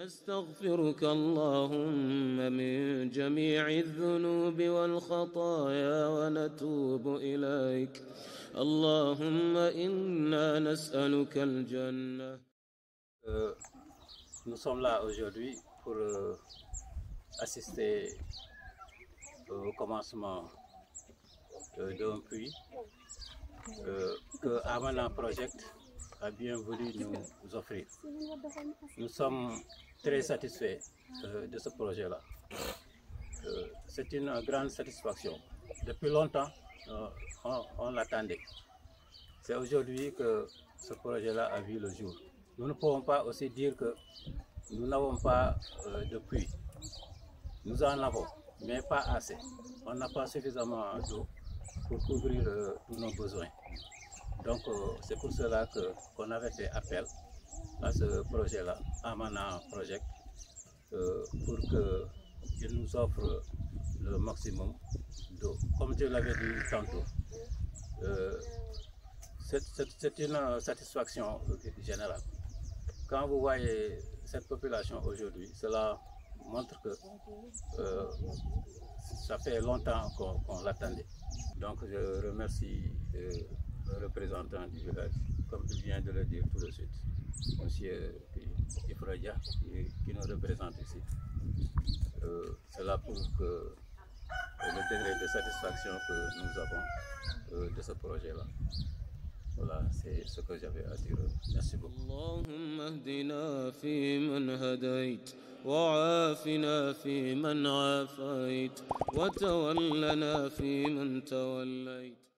نستغفرك اللهم من جميع الذنوب والخطايا ونتوب إليك اللهم إنا نسألك الجنة. Nous sommes là aujourd'hui pour assister au commencement d'un puits que Amana Project a bien voulu nous offrir. Nous sommes très satisfaits de ce projet-là. C'est une grande satisfaction. Depuis longtemps, on l'attendait. C'est aujourd'hui que ce projet-là a vu le jour. Nous ne pouvons pas aussi dire que nous n'avons pas de puits. Nous en avons, mais pas assez. On n'a pas suffisamment d'eau pour couvrir tous nos besoins. Donc c'est pour cela qu'on avait fait appel à ce projet-là, Amana Project, pour qu'il nous offre le maximum d'eau. Comme je l'avais dit tantôt, c'est une satisfaction générale. Quand vous voyez cette population aujourd'hui, cela montre que ça fait longtemps qu'on l'attendait. Donc je remercie le représentant du village, comme il vient de le dire tout de suite, M. Ifradia, qui nous représente ici. Cela prouve que le degré de satisfaction que nous avons de ce projet-là. Voilà, c'est ce que j'avais à dire. Merci beaucoup. اللهم اهدنا فيمن هديت وعافنا فيمن عافيت وتولنا فيمن توليت